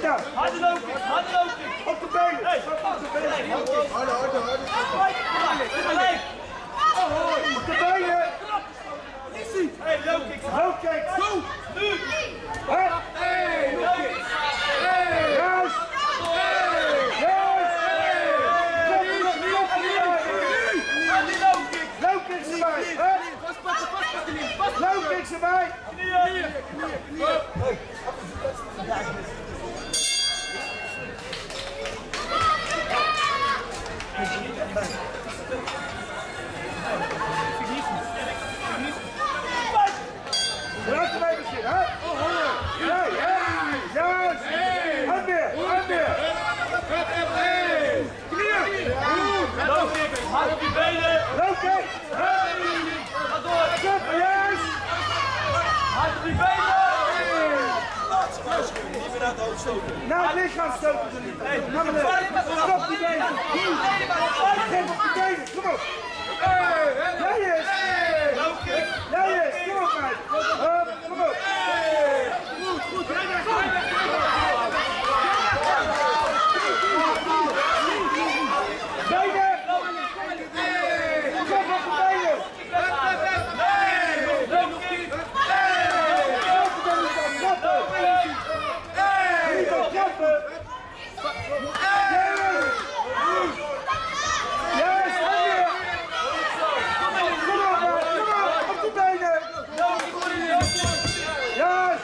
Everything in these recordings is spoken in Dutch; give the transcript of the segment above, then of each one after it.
dan. Harder lopen, harder lopen. Op de benen. Hey. Op de benen. Harder. Gelijk. Op de benen. Hey, low kick. Low kick. Go. Nu. Hè? Hey. Juist. Low kicks erbij. Low kicks erbij. Laat hem even zien, hè? Nee, hè? Juist! En weer! Knieën! Low kick. Hard op je benen. Low kick! Ga door. Super, juist! Hard op je benen. Naar het lichaam stoten ze niet. Naar beneden. Stop die benen. Geef op die benen. Kom op. Jij is. Low kick. Jij is. Kom op, meid. Kom op. Goed. Benen. Kom op de benen. Low kick. Niet op trappen. Juist, en weer. Kom op, op de benen. Juist.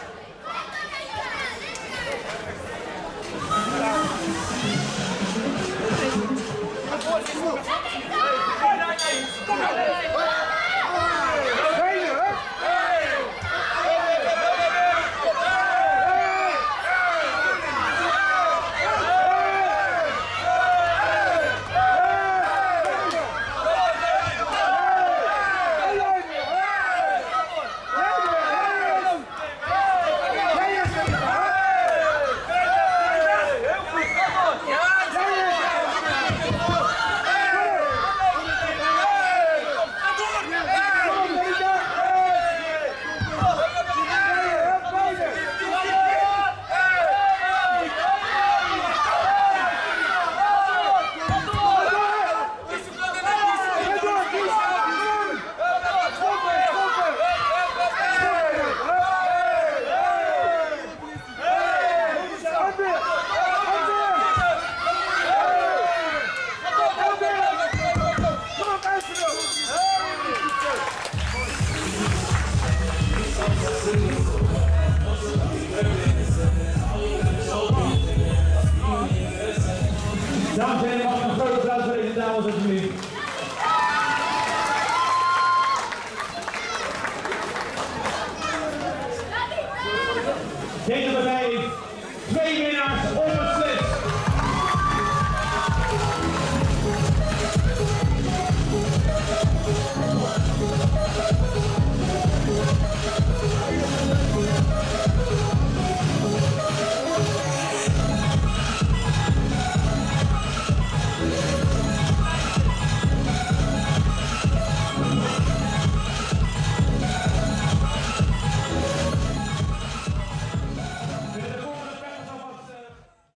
Benen, hè? Dames en heren, mag ik een groot applaus voor deze dames alsjeblieft. Denk erbij.